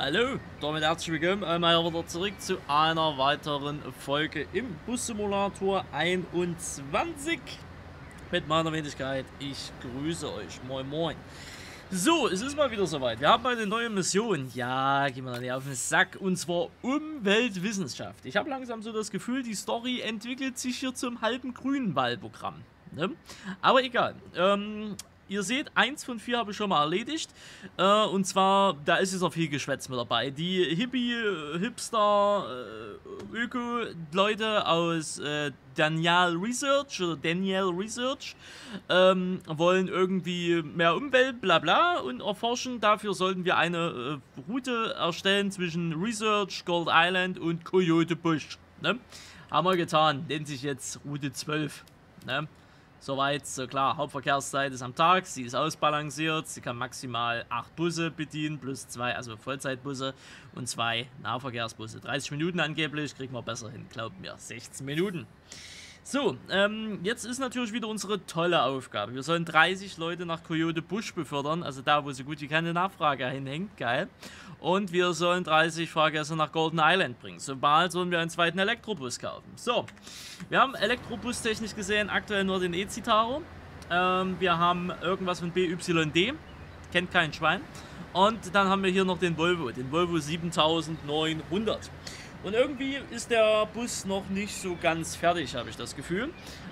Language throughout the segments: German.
Hallo, damit herzlich willkommen einmal wieder zurück zu einer weiteren Folge im Bus Simulator 21 mit meiner Wenigkeit. Ich grüße euch. Moin moin. So, es ist mal wieder soweit. Wir haben eine neue Mission. Ja, gehen wir dann auf den Sack. Und zwar Umweltwissenschaft. Ich habe langsam so das Gefühl, die Story entwickelt sich hier zum halben Grünwahlprogramm. Ne? Aber egal. Ihr seht, 1 von 4 habe ich schon mal erledigt. Und zwar, da ist jetzt noch viel Geschwätz mit dabei. Die Hipster, Öko-Leute aus Daniel Research wollen irgendwie mehr Umwelt, bla bla, und erforschen. Dafür sollten wir eine Route erstellen zwischen Research, Gold Island und Coyote Bush. Ne? Haben wir getan. Nennt sich jetzt Route 12. Ne? Soweit, so klar. Hauptverkehrszeit ist am Tag, sie ist ausbalanciert, sie kann maximal 8 Busse bedienen, plus 2, also Vollzeitbusse und 2 Nahverkehrsbusse. 30 Minuten angeblich, kriegen wir besser hin, glaubt mir, 16 Minuten. So, jetzt ist natürlich wieder unsere tolle Aufgabe. Wir sollen 30 Leute nach Coyote Bush befördern, also da, wo so gut wie keine Nachfrage hinhängt, geil. Und wir sollen 30 Fahrgäste nach Golden Island bringen. Sobald sollen wir einen zweiten Elektrobus kaufen. So, wir haben Elektrobus technisch gesehen aktuell nur den E-Citaro. Wir haben irgendwas von BYD, kennt kein Schwein. Und dann haben wir hier noch den Volvo 7900. Und irgendwie ist der Bus noch nicht so ganz fertig, habe ich das Gefühl.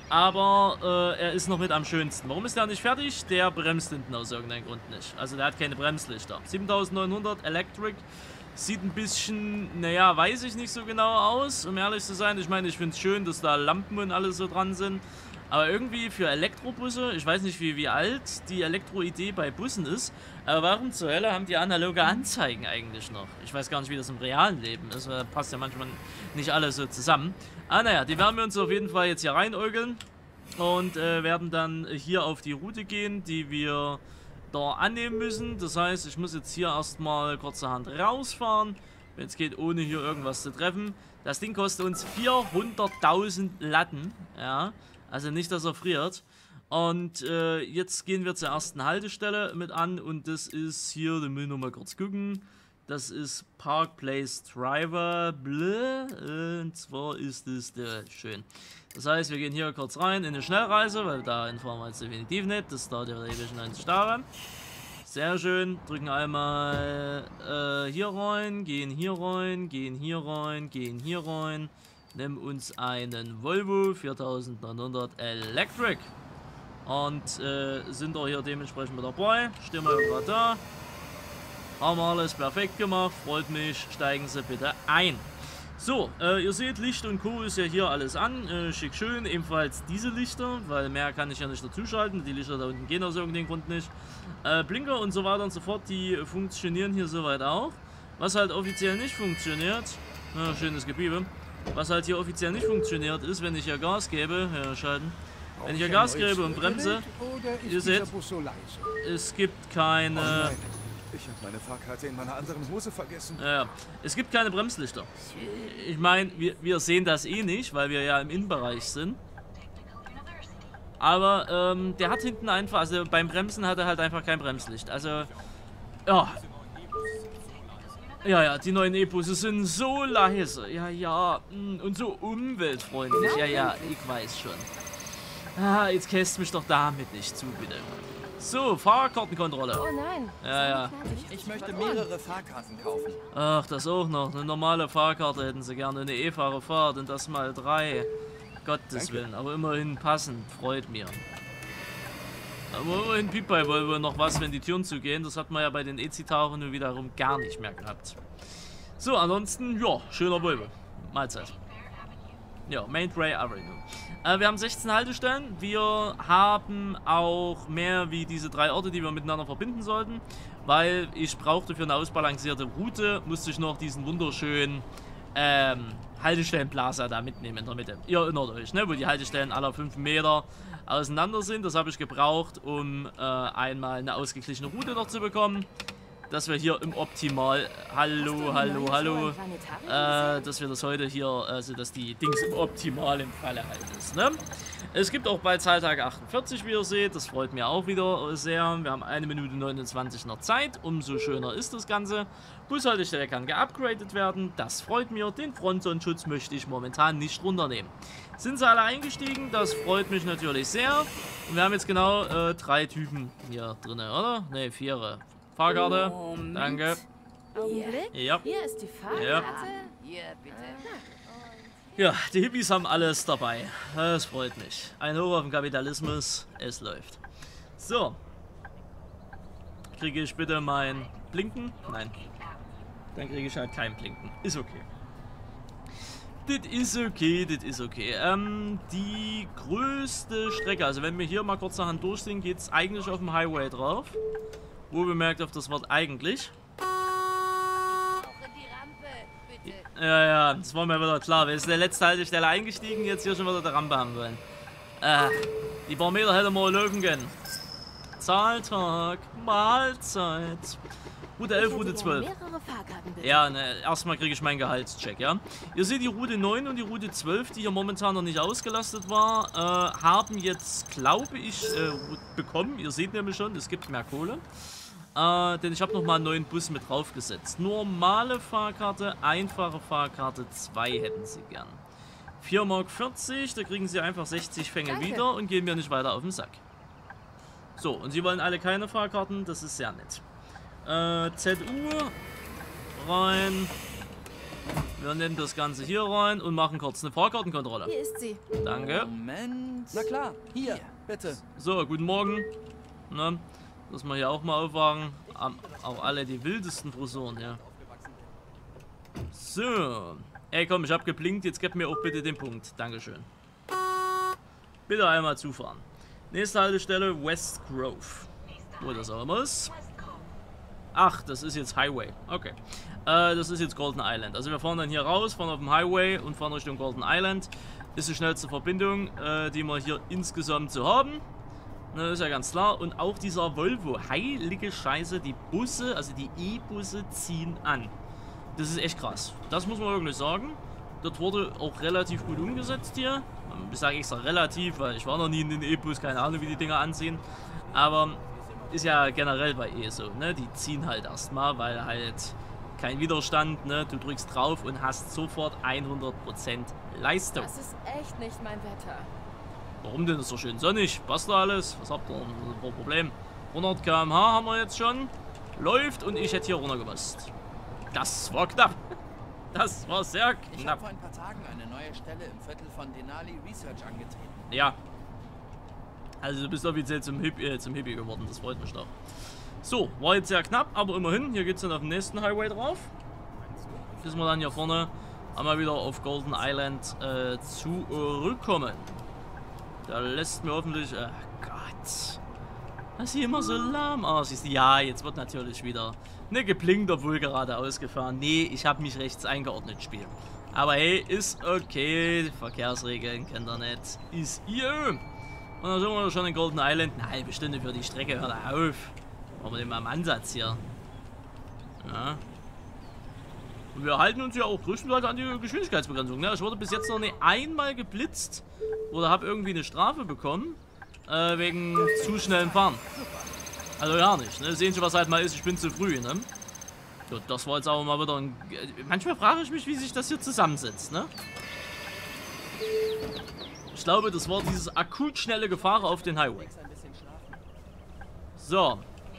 Aber er ist noch mit am schönsten. Warum ist der nicht fertig? Der bremst hinten aus irgendeinem Grund nicht. Also der hat keine Bremslichter. 7900 Electric sieht ein bisschen, naja, weiß ich nicht so genau aus, um ehrlich zu sein. Ich meine, ich finde es schön, dass da Lampen und alles so dran sind. Aber irgendwie für Elektrobusse, ich weiß nicht wie alt die Elektro-Idee bei Bussen ist, aber warum zur Hölle haben die analoge Anzeigen eigentlich noch? Ich weiß gar nicht, wie das im realen Leben ist, passt ja manchmal nicht alles so zusammen. Ah naja, die werden wir uns auf jeden Fall jetzt hier reinäugeln und werden dann hier auf die Route gehen, die wir da annehmen müssen. Das heißt, ich muss jetzt hier erstmal kurzerhand rausfahren, wenn es geht, ohne hier irgendwas zu treffen. Das Ding kostet uns 400.000 Latten, ja. Also nicht, dass er friert. Und jetzt gehen wir zur ersten Haltestelle mit an. Und das ist hier, den müssen wir mal kurz gucken. Das ist Park Place Driver. Und zwar ist es schön. Das heißt, wir gehen hier kurz rein in eine Schnellreise, weil da fahren wir jetzt definitiv nicht. Das dauert ja ewig 90 Tage. Sehr schön. Drücken einmal hier rein, gehen hier rein, gehen hier rein, gehen hier rein. Nehmen uns einen Volvo 4900 Electric und sind auch hier dementsprechend mit dabei. Stehen wir gerade da. Haben wir alles perfekt gemacht, freut mich, steigen Sie bitte ein. So, ihr seht, Licht und Co. ist ja hier alles an, schick schön, ebenfalls diese Lichter, weil mehr kann ich ja nicht dazuschalten, die Lichter da unten gehen aus irgendeinem Grund nicht. Blinker und so weiter und so fort, die funktionieren hier soweit auch. Was halt offiziell nicht funktioniert, schönes Gebiebe. Was halt hier offiziell nicht funktioniert, ist, wenn ich hier Gas gebe, schalten. Wenn ich hier Gas gebe und bremse, ihr seht, es gibt keine... Ich habe meine Fahrkarte in meiner anderen Hose vergessen. Ja, es gibt keine Bremslichter. Ich meine, wir sehen das eh nicht, weil wir ja im Innenbereich sind. Aber der hat hinten einfach, also beim Bremsen hat er halt einfach kein Bremslicht. Also, ja... Ja, die neuen E-Busse sind so leise. Ja, und so umweltfreundlich. Ja, ich weiß schon. Ah, jetzt käst mich doch damit nicht zu, bitte. So, Fahrkartenkontrolle. Oh nein. Ja. Ich möchte mehrere Fahrkarten kaufen. Ach, das auch noch. Eine normale Fahrkarte hätten sie gerne. Eine E-Fahrerfahrt und das mal 3. Gottes Willen. Aber immerhin passend. Freut mir. Aber immerhin piept bei Volvo noch was, wenn die Türen zugehen. Das hat man ja bei den E-Citaro nur wiederum gar nicht mehr gehabt. So, ansonsten, ja, schöner Volvo. Mahlzeit. Ja, Main Ray Avenue. Wir haben 16 Haltestellen. Wir haben auch mehr wie diese 3 Orte, die wir miteinander verbinden sollten. Weil ich brauchte für eine ausbalancierte Route, musste ich noch diesen wunderschönen Haltestellenplaza da mitnehmen in der Mitte. Ihr erinnert euch, ne? Wo die Haltestellen aller 5 Meter auseinander sind. Das habe ich gebraucht, um einmal eine ausgeglichene Route noch zu bekommen. Dass wir hier im Optimal... Hallo. Dass wir das heute hier... Also, dass die Dings im optimalen Falle halt ist, ne? Es gibt auch bald Zahltag 48, wie ihr seht. Das freut mir auch wieder sehr. Wir haben 1 Minute 29 noch Zeit. Umso schöner ist das Ganze. Bushaltestelle kann geupgradet werden. Das freut mir. Den Frontsonnenschutz möchte ich momentan nicht runternehmen. Sind sie alle eingestiegen? Das freut mich natürlich sehr. Und wir haben jetzt genau 3 Typen hier drin, oder? Ne, 4. Fahrkarte. Moment. Danke. Augenblick. Ja. Hier ist die Fahrkarte. Ja. Hier, bitte. Ja, die Hippies haben alles dabei. Das freut mich. Ein Hoch auf den Kapitalismus. Es läuft. So. Kriege ich bitte mein Blinken? Nein. Dann kriege ich halt kein Blinken. Ist okay. Das ist okay, das ist okay. Die größte Strecke, also wenn wir hier mal kurz nachher durch sind, geht es eigentlich auf dem Highway drauf. Wo bemerkt auf das Wort eigentlich. Ja, das war mir wieder klar. Wir sind der letzte Haltestelle eingestiegen, jetzt hier schon wieder der Rampe haben wollen. Die paar Meter hätte man laufen können. Zahltag, Mahlzeit. Route 11, Route 12. Ja, ne, erstmal kriege ich meinen Gehaltscheck, ja. Ihr seht die Route 9 und die Route 12, die hier momentan noch nicht ausgelastet war, haben jetzt, glaube ich, bekommen. Ihr seht nämlich schon, es gibt mehr Kohle. Denn ich habe nochmal einen neuen Bus mit draufgesetzt. Normale Fahrkarte, einfache Fahrkarte 2 hätten sie gern. 4,40 Mark, da kriegen sie einfach 60 Fänge wieder und gehen mir nicht weiter auf den Sack. So, und sie wollen alle keine Fahrkarten, das ist sehr nett. ZU rein. Wir nehmen das Ganze hier rein und machen kurz eine Fahrkartenkontrolle. Hier ist sie. Danke. Moment. Na klar, hier, bitte. So, guten Morgen. Na, dass wir hier auch mal aufwagen. Auch alle die wildesten Frisuren, ja. So. Ey, komm, ich hab geblinkt. Jetzt gib mir auch bitte den Punkt. Dankeschön. Bitte einmal zufahren. Nächste Haltestelle, West Grove. Wo das auch immer ist. Ach, das ist jetzt Highway. Okay. Das ist jetzt Golden Island. Also wir fahren dann hier raus, fahren auf dem Highway und fahren Richtung Golden Island. Ist die schnellste Verbindung, die wir hier insgesamt so haben. Das ist ja ganz klar. Und auch dieser Volvo, heilige Scheiße, die Busse, also die E-Busse ziehen an. Das ist echt krass. Das muss man wirklich sagen. Dort wurde auch relativ gut umgesetzt hier. Ich sage extra relativ, weil ich war noch nie in den E-Bus, keine Ahnung, wie die Dinger ansehen. Aber ist ja generell bei E so, ne? Die ziehen halt erstmal, weil halt kein Widerstand, ne? Du drückst drauf und hast sofort 100% Leistung. Das ist echt nicht mein Wetter. Warum denn? Ist doch schön sonnig. Passt da alles? Was habt ihr denn für ein Problem? 100 km/h haben wir jetzt schon. Läuft und ich hätte hier runtergemusst. Das war knapp. Das war sehr Ich habe knapp. vor ein paar Tagen eine neue Stelle im Viertel von Denali Research angetreten. Ja. Also du bist offiziell zum Hippie geworden. Das freut mich doch. So, war jetzt sehr knapp, aber immerhin. Hier geht es dann auf den nächsten Highway drauf. Bis wir dann hier vorne einmal wieder auf Golden Island zurückkommen. Da lässt mir hoffentlich... Gott. Was hier immer so lahm aussieht. Ja, jetzt wird natürlich wieder geblinkt, obwohl gerade ausgefahren. Nee, ich habe mich rechts eingeordnet, Spiel. Aber hey, ist okay. Verkehrsregeln kennt ihr nicht. Ist ihr. Und dann sind wir schon in Golden Island. Eine halbe Stunde für die Strecke, hört auf. Machen wir den mal im Ansatz hier. Ja. Und wir halten uns ja auch größtenteils an die Geschwindigkeitsbegrenzung. Ne? Ich wurde bis jetzt noch nicht einmal geblitzt. Oder habe irgendwie eine Strafe bekommen. Wegen zu schnellem Fahren. Also gar nicht. Ne? Sehen Sie, was halt mal ist. Ich bin zu früh. Ne? So, das war jetzt aber mal wieder ein... Manchmal frage ich mich, wie sich das hier zusammensetzt. Ne? Ich glaube, das war dieses akut schnelle Gefahre auf den Highway. So.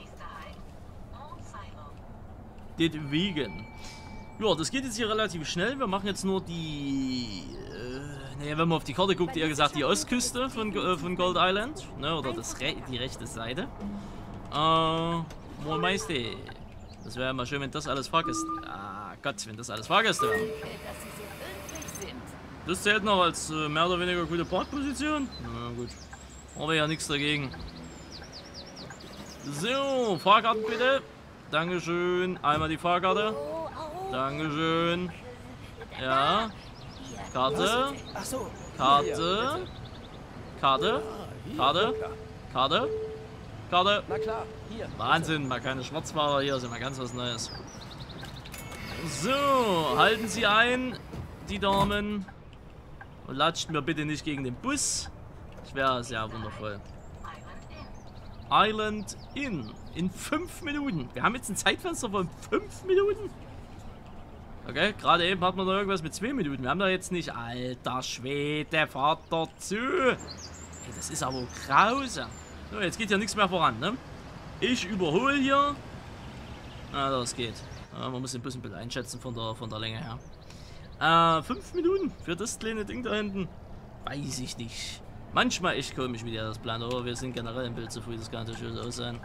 Deswegen. Ja, das geht jetzt hier relativ schnell. Wir machen jetzt nur die... wenn man auf die Karte guckt, eher gesagt die Ostküste von Gold Island. Ne, oder die rechte Seite. Moin Meister. Das wäre mal schön, wenn das alles Fahrgäste... Ah Gott, wenn das alles Fahrgäste wären. Das zählt noch als mehr oder weniger gute Parkposition. Na gut. Haben wir ja nichts dagegen. So, Fahrkarten bitte. Dankeschön. Einmal die Fahrkarte. Dankeschön. Ja. Karte. Karte. Karte. Karte. Karte. Karte. Na klar, hier. Wahnsinn, mal keine Schwarzfahrer hier, ist immer ganz was Neues. So, halten Sie ein, die Damen. Und latscht mir bitte nicht gegen den Bus. Das wäre sehr wundervoll. Island Inn. In 5 Minuten. Wir haben jetzt ein Zeitfenster von 5 Minuten. Okay, gerade eben hat man da irgendwas mit 2 Minuten. Wir haben da jetzt nicht... Alter Schwede, fahrt dazu. Hey, das ist aber grausam. So, jetzt geht ja nichts mehr voran, ne? Ich überhole hier. Ah, das geht. Ja, man muss den Bus ein bisschen einschätzen von der Länge her. 5 Minuten für das kleine Ding da hinten. Weiß ich nicht. Manchmal echt komisch, wie der das plant, aber wir sind generell im Bild zu früh, das kann natürlich aus sein.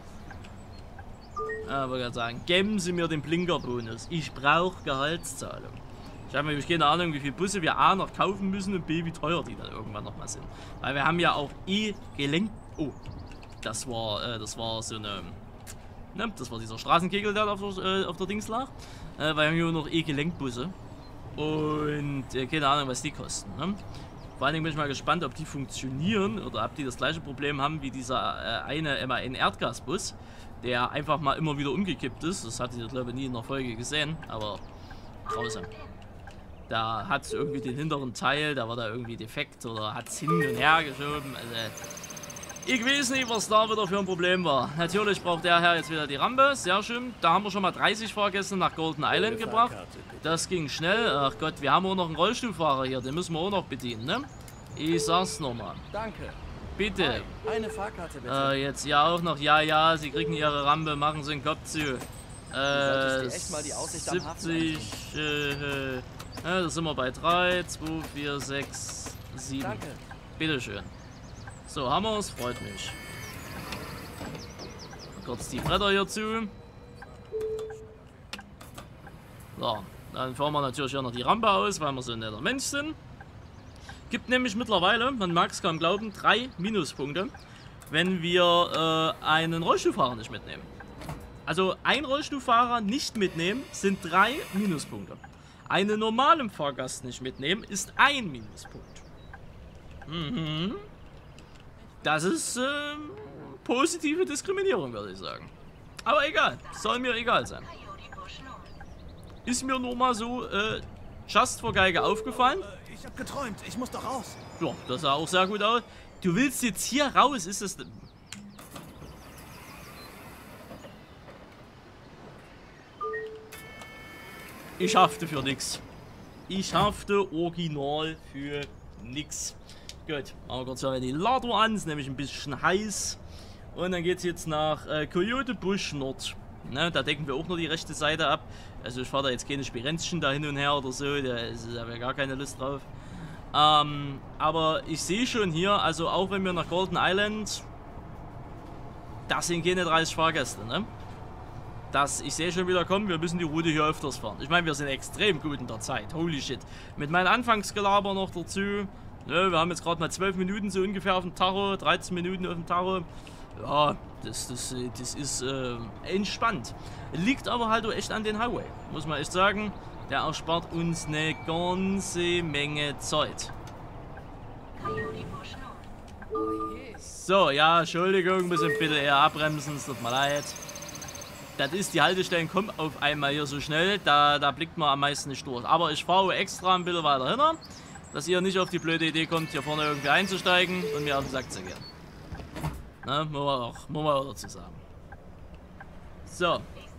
Aber ich kann sagen, geben Sie mir den Blinkerbonus. Ich brauche Gehaltszahlung. Ich habe nämlich keine Ahnung, wie viele Busse wir A noch kaufen müssen und B, wie teuer die dann irgendwann nochmal sind. Weil wir haben ja auch gelenkt. Oh, das war so eine. Ne, das war dieser Straßenkegel, der auf der Dings lag. Weil wir haben hier noch Gelenkbusse. Und keine Ahnung, was die kosten. Ne? Vor allen Dingen bin ich mal gespannt, ob die funktionieren oder ob die das gleiche Problem haben wie dieser eine MAN-Erdgasbus, der einfach mal immer wieder umgekippt ist. Das hatte ich, glaube ich, nie in der Folge gesehen, aber grausam. Da hat es irgendwie den hinteren Teil, da war da irgendwie defekt oder hat es hin und her geschoben. Also, ich weiß nicht, was da wieder für ein Problem war. Natürlich braucht der Herr jetzt wieder die Rampe, sehr schön. Da haben wir schon mal 30 Fahrgäste nach Golden Island gebracht. Das ging schnell. Ach Gott, wir haben auch noch einen Rollstuhlfahrer hier, den müssen wir auch noch bedienen, ne? Ich sag's nochmal. Danke. Bitte. Eine Fahrkarte bitte. Jetzt ja auch noch. Ja, Sie kriegen Ihre Rampe, machen Sie den Kopf zu. 70. Da sind wir bei 3, 2, 4, 6, 7. Danke. Bitteschön. So, haben wir es. Freut mich. Kurz die Bretter hier zu. So, dann fahren wir natürlich hier noch die Rampe aus, weil wir so ein netter Mensch sind. Gibt nämlich mittlerweile, man mag es kaum glauben, 3 Minuspunkte, wenn wir einen Rollstuhlfahrer nicht mitnehmen. Also ein Rollstuhlfahrer nicht mitnehmen sind 3 Minuspunkte. Einen normalen Fahrgast nicht mitnehmen ist 1 Minuspunkt. Mhm. Das ist positive Diskriminierung, würde ich sagen. Aber egal, soll mir egal sein. Ist mir nur mal so just vor Geige aufgefallen. Ich hab geträumt, ich muss doch raus. Ja, das sah auch sehr gut aus. Du willst jetzt hier raus, ist das... Ich hafte für nix. Ich hafte original für nix. Gut, machen wir kurz den Ventilator an, ist nämlich ein bisschen heiß. Und dann geht es jetzt nach Coyote Bush Nord. Ne, da decken wir auch noch die rechte Seite ab. Also ich fahre da jetzt keine Spirenzchen da hin und her oder so, da habe ich gar keine Lust drauf. Aber ich sehe schon hier, also auch wenn wir nach Golden Island, das sind keine 30 Fahrgäste, ne? Ich sehe schon wieder kommen, wir müssen die Route hier öfters fahren. Ich meine, wir sind extrem gut in der Zeit, holy shit. Mit meinem Anfangsgelaber noch dazu, ne, wir haben jetzt gerade mal 12 Minuten so ungefähr auf dem Tacho, 13 Minuten auf dem Tacho. Ja, das ist entspannt. Liegt aber halt auch echt an den Highway, muss man echt sagen. Der erspart uns eine ganze Menge Zeit. So, ja, Entschuldigung, müssen bitte eher abbremsen, es tut mir leid. Das ist, die Haltestellen kommen auf einmal hier so schnell, da blickt man am meisten nicht durch. Aber ich fahre extra ein bisschen weiter hin, dass ihr nicht auf die blöde Idee kommt, hier vorne irgendwie einzusteigen und mir auf den Sack zu gehen. Na, muss man auch dazu sagen. So.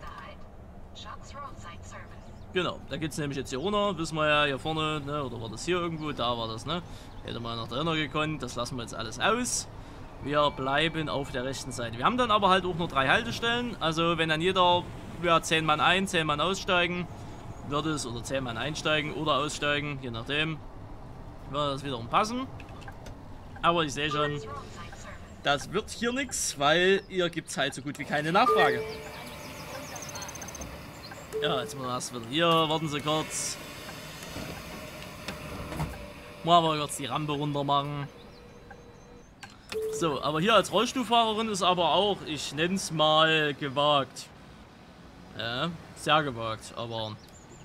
Genau, da geht es nämlich jetzt hier runter, wissen wir ja hier vorne, ne, oder war das hier irgendwo, da war das, ne. Hätte man nach dahinter gekonnt, das lassen wir jetzt alles aus. Wir bleiben auf der rechten Seite. Wir haben dann aber halt auch nur 3 Haltestellen, also wenn dann jeder, ja, 10 Mann ein, 10 Mann aussteigen, würde es, oder 10 Mann einsteigen oder aussteigen, je nachdem, würde das wiederum passen. Aber ich sehe schon, das wird hier nichts, weil hier gibt es halt so gut wie keine Nachfrage. Ja, jetzt mal das wieder hier. Warten Sie kurz. Mal kurz die Rampe runter machen. So, aber hier als Rollstuhlfahrerin ist aber auch, ich nenne es mal, gewagt. Ja, sehr gewagt, aber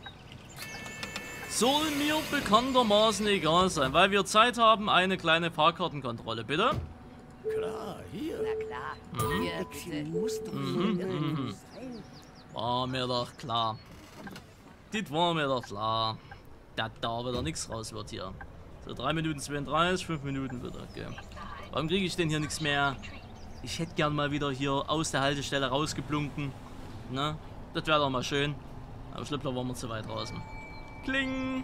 soll mir bekanntermaßen egal sein, weil wir Zeit haben, eine kleine Fahrkartenkontrolle, bitte. Klar, hier. Na klar. Hier, bitte. War mir doch klar. Das war mir doch klar. Dass da wieder nichts raus wird hier. So, 3 Minuten 32, 5 Minuten wieder. Okay. Warum kriege ich denn hier nichts mehr? Ich hätte gern mal wieder hier aus der Haltestelle rausgeblunken. Ne? Das wäre doch mal schön. Aber ich glaube, da waren wir zu weit draußen. Kling!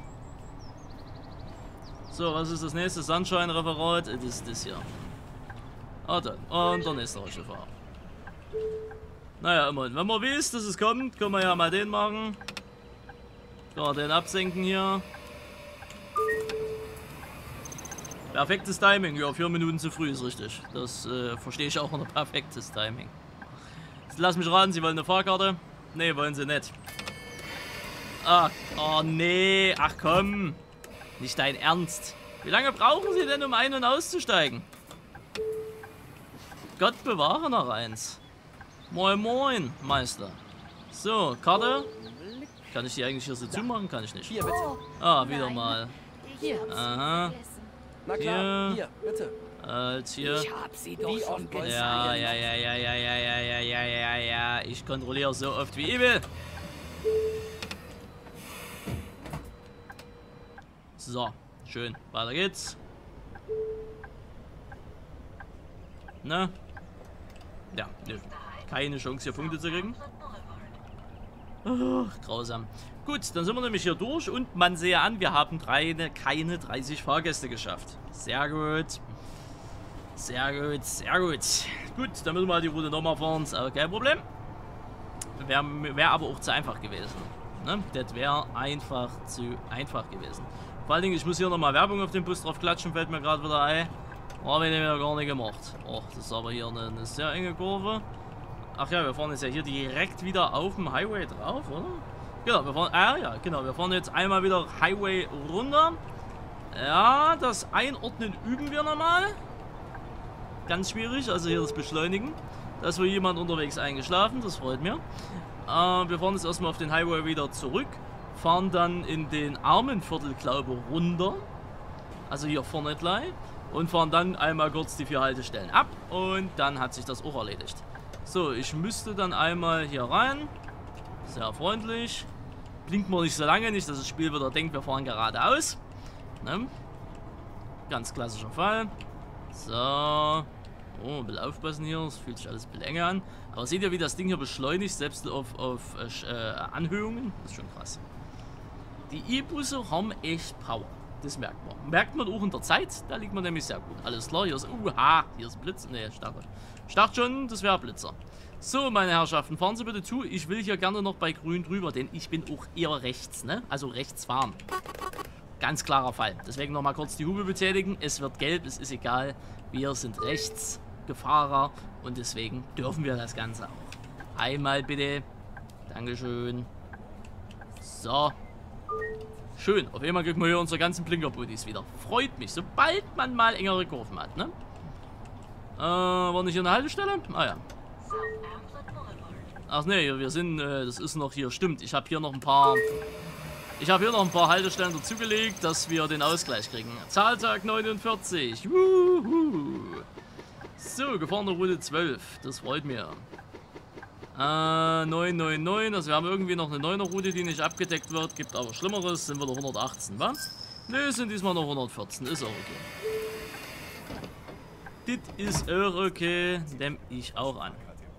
So, was ist das nächste? Sunshine-Referat? Das ist das hier. Ah, dann. Und der nächste Rollstuhlfahrer. Naja, immerhin. Wenn man weiß, dass es kommt, können wir ja mal den machen. Können wir den absenken hier. Perfektes Timing. Ja, 4 Minuten zu früh ist richtig. Das verstehe ich auch unter perfektes Timing. Jetzt lass mich raten, Sie wollen eine Fahrkarte? Nee, wollen Sie nicht. Ach, oh nee. Ach komm. Nicht dein Ernst. Wie lange brauchen Sie denn, um ein- und auszusteigen? Gott bewahre noch eins. Moin moin, Meister. So, Karte. Kann ich die eigentlich hier so zumachen? Kann ich nicht. Hier, bitte. Ah, wieder mal. Hier. Aha. Na klar, Hier. hier, bitte. Als hier. Ich hab sie doch Wie schon oft wollt's gesagt. Ja. Ich kontrolliere so oft wie ich will. So, schön. Weiter geht's. Na? Ja, nö. Keine Chance hier Punkte zu kriegen. Ach, grausam. Gut, dann sind wir nämlich hier durch und man sehe an, wir haben keine 30 Fahrgäste geschafft. Sehr gut. Sehr gut, sehr gut. Gut, dann müssen wir die Route nochmal fahren, ist auch kein Problem. Wäre aber auch zu einfach gewesen. Ne? Das wäre einfach zu einfach gewesen. Vor allen Dingen, ich muss hier nochmal Werbung auf den Bus drauf klatschen, fällt mir gerade wieder ein. Habe ich wieder gar nicht gemacht. Oh, das ist aber hier eine sehr enge Kurve. Ach ja, wir fahren jetzt ja hier direkt wieder auf dem Highway drauf, oder? Genau, wir fahren, wir fahren jetzt einmal wieder Highway runter. Ja, das Einordnen üben wir nochmal. Ganz schwierig, also hier das Beschleunigen. Da ist wohl jemand unterwegs eingeschlafen, das freut mich. Wir fahren jetzt erstmal auf den Highway wieder zurück. Fahren dann in den Armenviertel, glaube ich, runter. Also hier vorne gleich. Und fahren dann einmal kurz die 4 Haltestellen ab. Und dann hat sich das auch erledigt. So, ich müsste dann einmal hier rein. Sehr freundlich. Blinkt man nicht so lange, nicht, dass das Spiel wieder denkt, wir fahren geradeaus. Ne? Ganz klassischer Fall. So. Oh, ein bisschen aufpassen hier. Das fühlt sich alles ein bisschen enger an. Aber seht ihr, wie das Ding hier beschleunigt, selbst auf Anhöhungen? Das ist schon krass. Die E-Busse haben echt Power. Das merkt man. Merkt man auch in der Zeit, da liegt man nämlich sehr gut. Alles klar, hier ist, hier ist ein Blitz. Ne, Start schon, das wäre Blitzer. So, meine Herrschaften, fahren Sie bitte zu. Ich will hier gerne noch bei grün drüber, denn ich bin auch eher rechts, ne? Also rechts fahren. Ganz klarer Fall. Deswegen nochmal kurz die Hupe betätigen. Es wird gelb, es ist egal. Wir sind Rechtsfahrer und deswegen dürfen wir das Ganze auch. Einmal bitte. Dankeschön. So. Schön, auf einmal kriegen wir hier unsere ganzen Blinker-Buddies wieder. Freut mich, sobald man mal engere Kurven hat, ne? War nicht hier eine Haltestelle? Ah ja. Ach ne, wir sind, das ist noch hier, stimmt. Ich habe hier noch ein paar Haltestellen dazugelegt, dass wir den Ausgleich kriegen. Zahltag 49. Wuhu. So, gefahrene Route 12. Das freut mich. 999, also wir haben irgendwie noch eine 9er Route, die nicht abgedeckt wird. Gibt aber Schlimmeres, sind wir noch 118, wa? Ne, sind diesmal noch 114, ist auch okay. Das ist auch okay, nehm ich auch an.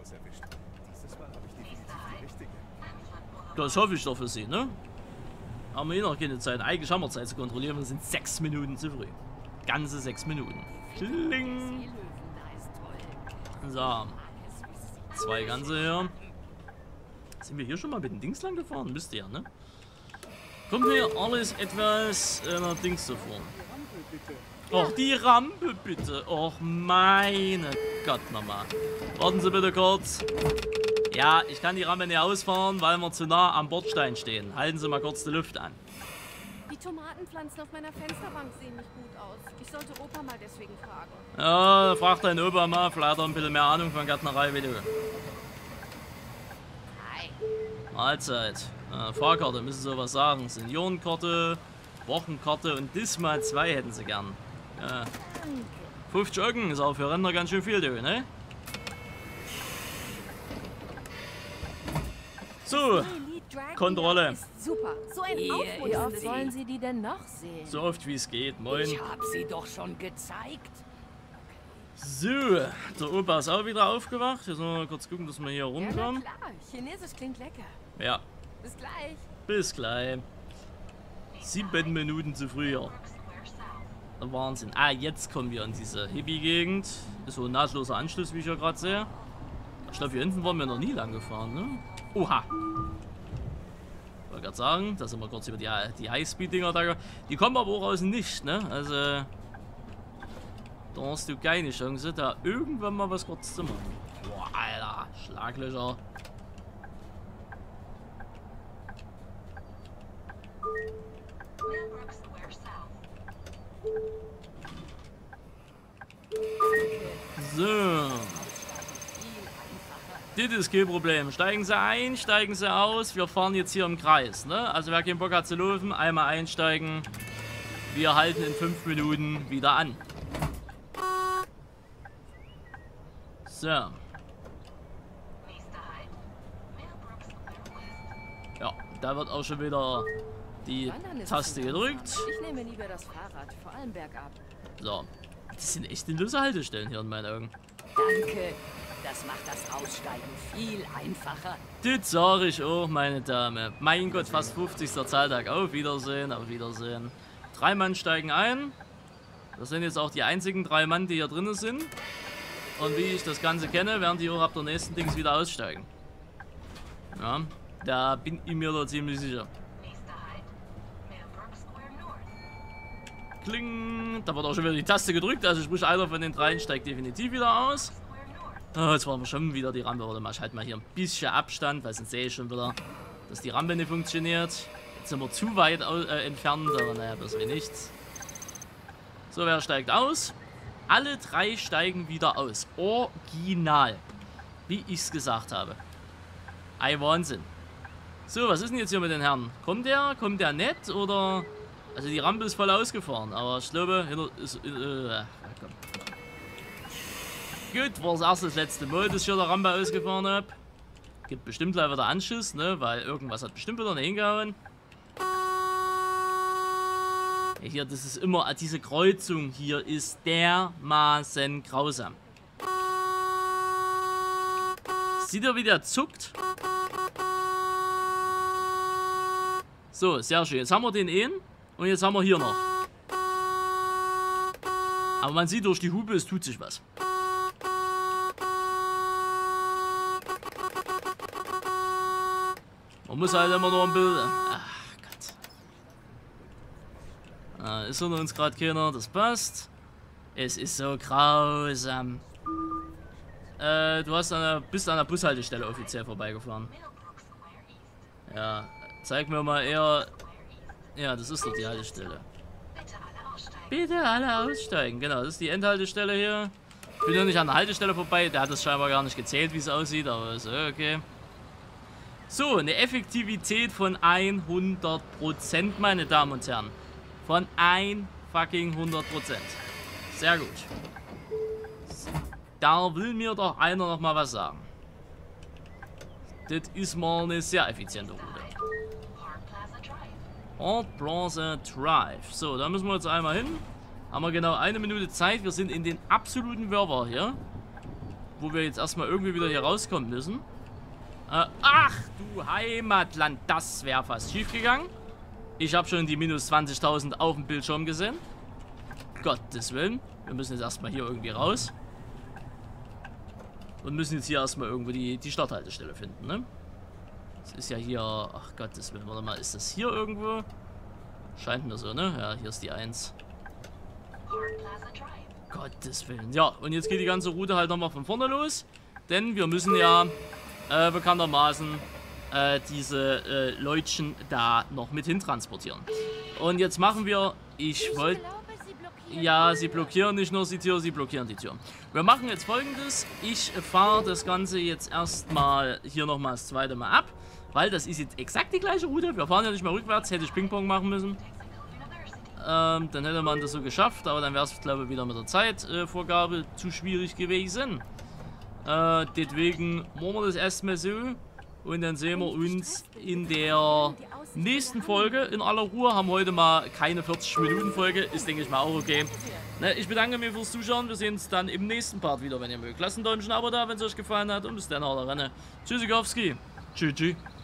Das hoffe ich doch für Sie, ne? Haben wir eh noch keine Zeit. Eigentlich haben wir Zeit zu kontrollieren, wir sind 6 Minuten zu früh. Ganze 6 Minuten. Kling! So. 2 ganze hier. Sind wir hier schon mal mit den Dings lang gefahren? Müsste ja, ne? Kommt mir alles etwas nach Dings zu vor. Och, die Rampe bitte. Och, meine Gott, nochmal. Warten Sie bitte kurz. Ja, ich kann die Rampe nicht ausfahren, weil wir zu nah am Bordstein stehen. Halten Sie mal kurz die Luft an. Die Tomatenpflanzen auf meiner Fensterbank sehen nicht gut aus. Ich sollte Opa mal deswegen fragen. Ja, frag deinen Opa mal, vielleicht hat er ein bisschen mehr Ahnung von Gärtnerei wie du. Hi. Mahlzeit. Fahrkarte, müssen Sie was sagen. Seniorenkarte, Wochenkarte und diesmal 2 hätten Sie gern. 50 Öcken ist auch für Rentner ganz schön viel, du, ne? So, Dragon Kontrolle. ist super. So ein Wie aufmunterndes oft wollen Sie die denn noch sehen? So oft wie es geht. Moin. Ich hab sie doch schon gezeigt. So, der Opa ist auch wieder aufgewacht. Jetzt müssen wir mal kurz gucken, dass wir hier Ja, na rumkommen. klar. Chinesisch klingt lecker. Ja, Bis gleich. bis gleich. 7 Minuten zu früh. Wahnsinn. Ah, jetzt kommen wir in diese Hippie-Gegend. Ist so ein nahtloser Anschluss, wie ich ja gerade sehe. Ich glaube, hier hinten waren wir noch nie lang gefahren, ne? Oha. Ich wollte gerade sagen, da sind wir kurz über die Highspeed-Dinger da. Die kommen aber auch aus dem Nichts, ne? Also, da hast du keine Chance, da irgendwann mal was kurz zu machen. Boah, Alter, Schlaglöcher. So. Das ist kein Problem. Steigen Sie ein, steigen Sie aus. Wir fahren jetzt hier im Kreis, ne? Also wer keinen Bock hat zu laufen, einmal einsteigen. Wir halten in 5 Minuten wieder an. So. Ja, da wird auch schon wieder die Wandern ist Taste zu gedrückt. langsam. Ich nehme lieber das Fahrrad, vor allem bergab. So. Das sind echt sinnlose Haltestellen hier in meinen Augen. Danke. Das macht das Aussteigen viel einfacher. Das sage ich auch, meine Dame. Mein Gott, fast 50. Zahltag. Auf Wiedersehen, auf Wiedersehen. 3 Mann steigen ein. Das sind jetzt auch die einzigen 3 Mann, die hier drinnen sind. Und wie ich das Ganze kenne, werden die auch ab der nächsten Dings wieder aussteigen. Ja, da bin ich mir da ziemlich sicher. Kling, da wird auch schon wieder die Taste gedrückt, also sprich einer von den 3 steigt definitiv wieder aus. Oh, jetzt waren wir schon wieder die Rampe. Warte mal, ich halte mal hier ein bisschen Abstand, weil sonst sehe ich schon wieder, dass die Rampe nicht funktioniert. Jetzt sind wir zu weit entfernt, aber naja, das wie nichts. So, wer steigt aus? Alle 3 steigen wieder aus. Original. Wie ich es gesagt habe. Ei, Wahnsinn. So, was ist denn jetzt hier mit den Herren? Kommt der nett oder... Also die Rampe ist voll ausgefahren, aber ich glaube, hinter ist... komm. Gut, war das erste, das letzte Mal, dass ich hier der Rampe ausgefahren habe. Gibt bestimmt gleich wieder Anschiss, ne? Weil irgendwas hat bestimmt wieder nicht hingehauen. Ja, hier, das ist immer... Diese Kreuzung hier ist dermaßen grausam. Seht ihr, wie der zuckt? So, sehr schön. Jetzt haben wir den einen und jetzt haben wir hier noch. Aber man sieht durch die Hupe, es tut sich was. Man muss halt immer noch ein Bild. Ach Gott. Ist unter uns gerade keiner, das passt. Es ist so grausam. Du bist an der Bushaltestelle offiziell vorbeigefahren. Ja, zeig mir mal eher. Ja, das ist doch die Haltestelle. Bitte alle aussteigen. Genau, das ist die Endhaltestelle hier. Ich bin noch nicht an der Haltestelle vorbei. Der hat das scheinbar gar nicht gezählt, wie es aussieht, aber ist okay. So, eine Effektivität von 100%, meine Damen und Herren. Von 100%. Sehr gut. Da will mir doch einer noch mal was sagen. Das ist mal eine sehr effiziente Route. Park Plaza Drive. So, da müssen wir jetzt einmal hin. Haben wir genau 1 Minute Zeit. Wir sind in den absoluten Wirrwarr hier. Wo wir jetzt erstmal irgendwie wieder hier rauskommen müssen. Ach du Heimatland, das wäre fast schief gegangen. Ich habe schon die minus 20.000 auf dem Bildschirm gesehen. Gottes Willen. Wir müssen jetzt erstmal hier irgendwie raus. Und müssen jetzt hier erstmal irgendwo die Starthaltestelle finden, ne? Das ist ja hier... Ach Gottes Willen, warte mal, ist das hier irgendwo? Scheint mir so, ne? Ja, hier ist die 1. Gottes Willen. Ja, und jetzt geht die ganze Route halt nochmal von vorne los. Denn wir müssen ja bekanntermaßen diese Leutchen da noch mit hin transportieren. Und jetzt machen wir... Ich wollte... Ja, sie blockieren nicht nur die Tür, sie blockieren die Tür. Wir machen jetzt Folgendes. Ich fahre das Ganze jetzt erstmal hier nochmal das zweite Mal ab. Weil das ist jetzt exakt die gleiche Route. Wir fahren ja nicht mehr rückwärts. Hätte ich Ping-Pong machen müssen. Dann hätte man das so geschafft. Aber dann wäre es, glaube ich, wieder mit der Zeitvorgabe zu schwierig gewesen. Deswegen machen wir das erstmal so. Und dann sehen wir uns in der nächsten Folge in aller Ruhe. Haben heute mal keine 40-Minuten-Folge. Ist, denke ich mal, auch okay. Ne, ich bedanke mich fürs Zuschauen. Wir sehen uns dann im nächsten Part wieder, wenn ihr mögt. Lasst ein Däumchen, ein Abo da, wenn es euch gefallen hat. Und bis dann, haut rein. Tschüssikowski. Tschüss.